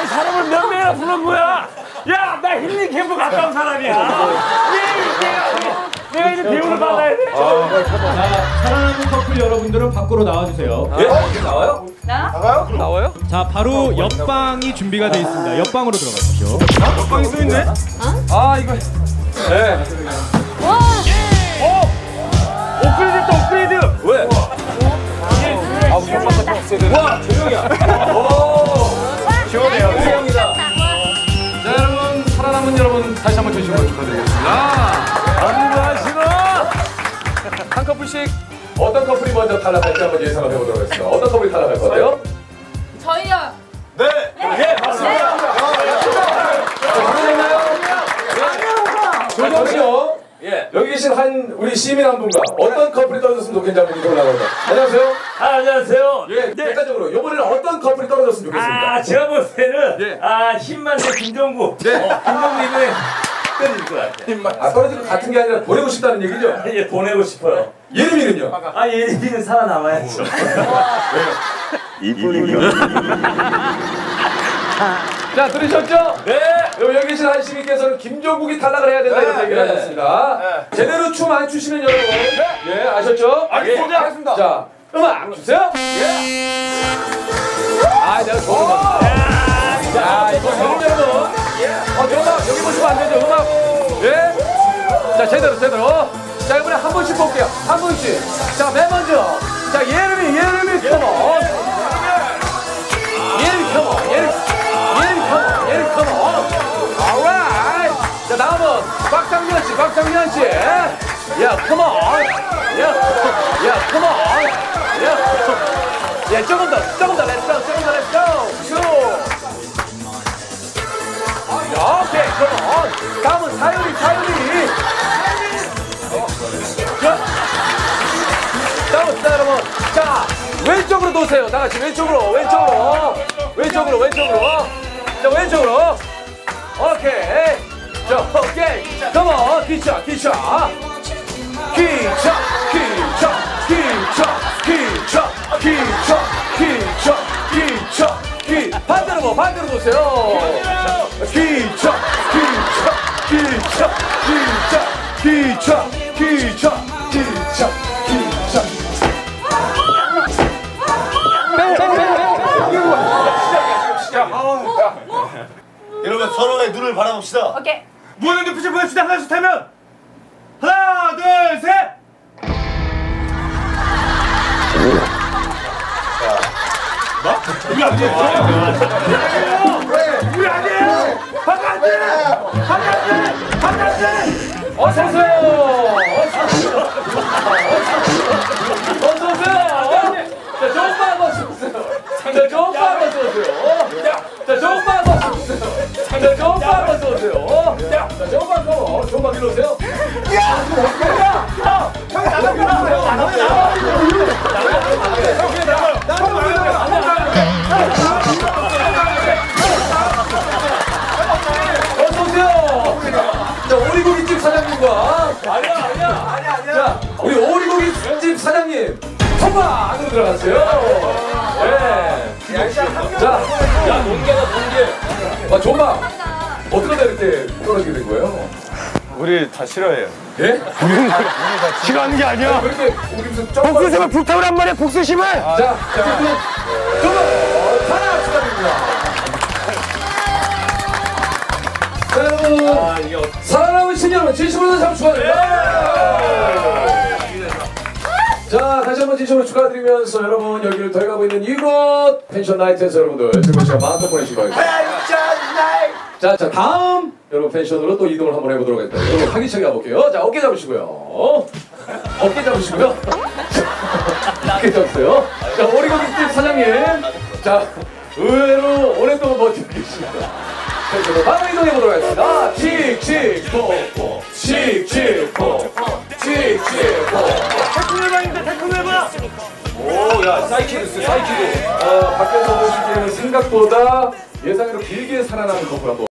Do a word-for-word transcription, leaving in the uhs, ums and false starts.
아니 사람을 몇 명이나 부른 거야? 야, 나 힐링 캠프 갔다 온 사람이야. 내가, 내가 이제 배우를 받아야 돼. 자, 사랑하는 커플 여러분들은 밖으로 나와주세요. 예? 나와요? 나? 나가요? 나와요? 자, 바로 옆방이 준비가 되어 있습니다. 옆방으로 들어가십시오. 옆방이 쓰인데? 어? 아, 이거. 네. 와! 어! 업그레이드 또 업그레이드! 왜? 아, 우리 엄마 같은 업그레이드. 와, 조용이야. 오! 시원해요. 조용이다. 자, 여러분, 살아남은 여러분, 다시 한번 진심으로 축하드리겠습니다. 안녕하시나? 한 커플씩 어떤 커플이 먼저 탈락할지 한번 예상을 해보도록 하겠습니다. 어떤 커플이 탈락할 것 같아요? 저희요. 네! 예, 맞습니다. 준비됐나요? 조정 씨요. 예. 여기 계신 한 우리 시민 한 분과 어떤 커플이 떨어졌으면 좋겠는지 한번 이걸 나갑니다. 안녕하세요. 아, 안녕하세요. 예, 네. 객관적으로 이번에는 어떤 커플이 떨어졌으면 좋겠습니까? 아, 제가 볼 때는 예. 아, 힘만 내 김정구. 네. 어, 김정구 이번에 떨어질 것 같아요. 힘만. 아, 떨어질 것 같은 게 아니라 보내고 싶다는 얘기죠? 예, 보내고 싶어요. 예림이는요? 아, 예림이는 살아남아야죠. 이분이요. 자, 들으셨죠? 네. 여기 여기 계신 한 시민께서는 김종국이 탈락을 해야 된다 이렇게 얘기를 하셨습니다. 제대로 춤 안 추시면 여러분, 예, 아셨죠? 알겠습니다. 예, 알겠습니다. 자, 음악 주세요. 예. 아, 내가 좋은 거. 자, 이거 여러분, 여러분. 어, 음악 여기 보시면 안 되죠? 음악. 예. 자, 제대로 제대로. 자, 이번에 한 번씩 볼게요. 한 번씩. 자, 맨 먼저. 자, 예림이 예림이 컴온. 예림이 컴온. 예림이. 예림이 컴온. 예림이 컴온. alright. 자, 다음은 박상현 씨. 박상현 씨. 야, 컴온. 야, 야, 컴온. 야. 야, 조금 더. 조금 더. 렛츠 고. 조금 더. 렛츠 고. 슈. 야, 오케이. 컴온. 다음은 사유리. 사유리. 자, 다음은 여러분. 자, 왼쪽으로 도세요. 다 같이 왼쪽으로. 왼쪽으로. 왼쪽으로. 왼쪽으로. 자, 왼쪽으로. 오케이. 자, 오케이. 컴온. 기차. 기차. 기차. 기차. 기차. 기차. 기차. 기차. 기차. 기. 반대로 뭐 반대로 도세요. 기차. 기차. 기차. 기차. 기차. 기차. 기차. 기차. 여러분 서로의 눈을 바라봅시다. 오케이. 무한한 눈빛을 보여주다 하나씩 타면 하나, 둘, 셋. 우리 아니에요. 우리 아니에요. 바깥에, 바깥에, 바깥에. 어서 오세요. 어서 오세요. 자, 조금만 어서 오세요. 자, 조금만 어서 오세요. 자, 조금만 어서 오세요. 자, 조금만 어서 오세요. 자, 조금만 더. 조금만 뒤로 오세요. 야! 야! 야! 형이 나가면 나가요. 어서 오세요. 자, 오리고기집 사장님과 아니야, 아니야, 아니야, 아니야. 자, 우리 오리고기집 사장님 통과 안으로 들어갔어요. 네. 자, 야, 농계다, 농계. 아, 정말 어떻게 이렇게 떨어지게 된 거예요? 우리 다 싫어해요. 예? 싫어하는 게 아니야. 왜 이렇게 우리 무슨 점 복수심을 불타오란 말이야, 복수심을. 자, 자, 정말 하나 축하드립니다. 자, 여러분, 살아남은 신여러분 진심으로 다시 한번 축하드립니다. 자, 다시 한번 진심으로 축하드리면서 여러분 여기를 더 가고 있는 이곳 펜션 나이트에서 여러분들 즐거운 시간 마음껏 보내시기 바랍니다. 자, 자, 다음 여러분 펜션으로 또 이동을 한번 해보도록 하겠습니다. 여러분 활기차게 가볼게요. 자, 어깨 잡으시고요. 어깨 잡으시고요. 어깨 잡으세요. 자, 오리고기집 사장님. 자, 의외로 오랫동안 버티고 계십니다. 펜션으로 바로 이동해보도록 하겠습니다. 칙칙포포 칙칙포포 칙칙포포 테크노바입니다, 테크노바. 오, 야, 사이키드스, 사이키드. 어, 밖에서 보시기에는 생각보다 예상외로 길게 살아남은 커플 한번.